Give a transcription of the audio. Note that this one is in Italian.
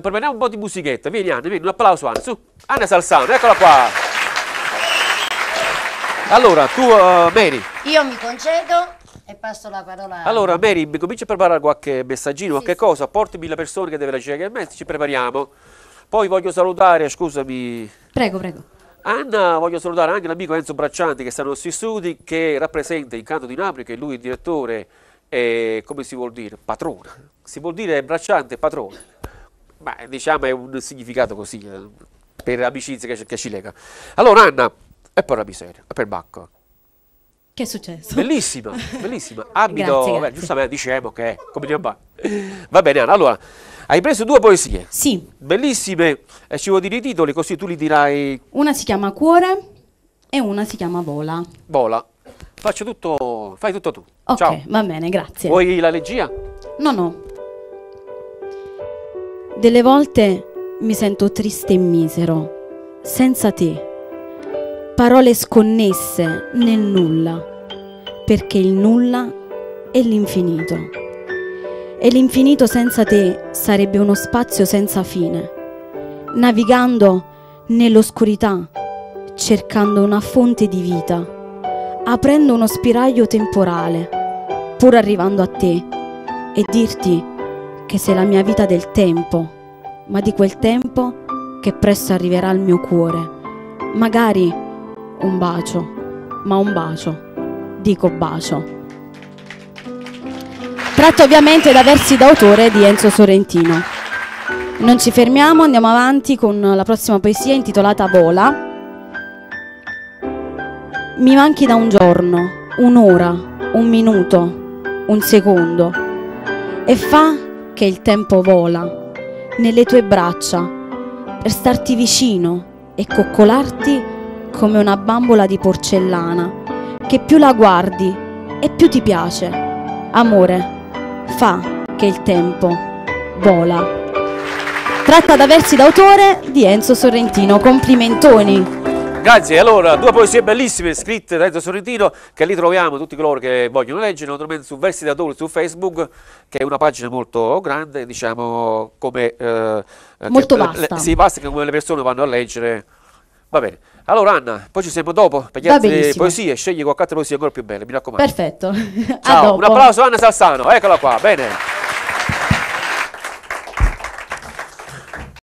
prepariamo un po' di musichetta. Vieni Anna, vieni, un applauso Anna, su. Anna Salsano, eccola qua. Allora, tu Mary. Io mi concedo e passo la parola. Allora Mary, comincia a preparare qualche messaggino, qualche cosa, portami la persona che deve leggere il messaggio, ci prepariamo. Poi voglio salutare, scusami. Prego, prego. Anna, voglio salutare anche l'amico Enzo Braccianti che sta nei nostri studi, che rappresenta Incanto di Napoli, che lui è il direttore e, come si vuol dire, patrone. Si vuol dire Bracciante patrone. Ma diciamo è un significato così, per amicizia che ci lega. Allora Anna, e per la miseria, e per Bacco. Che è successo? Bellissima, bellissima. Abito, Grazie, grazie. giustamente diciamo che è, come diamo va bene Anna, allora, hai preso 2 poesie. Sì. Bellissime, e ci vuoi dire i titoli così tu li dirai. Una si chiama Cuore e una si chiama Vola. Vola. Faccio tutto, fai tutto tu. Ok, Ciao. va bene, grazie. Vuoi la regia? No, no. Delle volte mi sento triste e misero, senza te. Parole sconnesse nel nulla, perché il nulla è l'infinito. E l'infinito senza te sarebbe uno spazio senza fine, navigando nell'oscurità, cercando una fonte di vita, aprendo uno spiraglio temporale, pur arrivando a te e dirti che sei la mia vita del tempo, ma di quel tempo che presto arriverà al mio cuore. Magari un bacio, ma un bacio, dico bacio. Tratto ovviamente da versi d'autore di Enzo Sorrentino. Non ci fermiamo, andiamo avanti con la prossima poesia intitolata Vola. Mi manchi da un giorno, un'ora, un minuto, un secondo, e fa che il tempo vola nelle tue braccia per starti vicino e coccolarti come una bambola di porcellana che più la guardi e più ti piace. Amore, fa che il tempo vola. Tratta da versi d'autore di Enzo Sorrentino. Complimentoni. Grazie, allora 2 poesie bellissime scritte da Enzo Sorrentino, che li troviamo tutti coloro che vogliono leggere, naturalmente su Versi d'autore su Facebook, che è una pagina molto grande, diciamo, come molto vasta. Sì, basta che come le persone vanno a leggere. Va bene. Allora Anna, poi ci siamo dopo per le Va altre benissimo. poesie, scegli qualche altra poesia ancora più bella, mi raccomando. Perfetto. A Ciao, dopo. un applauso a Anna Salsano, eccola qua, bene.